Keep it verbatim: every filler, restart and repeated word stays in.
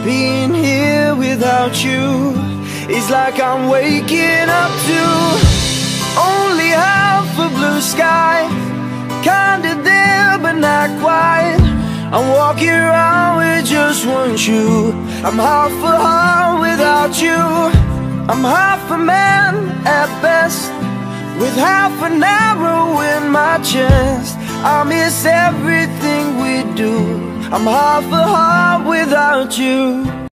being here without you is like I'm waking up to only half a blue sky, kinda there but not quite. I'm walking around with just one shoe. I'm half a heart without you. I'm half a man at best, with half an arrow in my chest. I miss everything we do. I'm half a heart without you.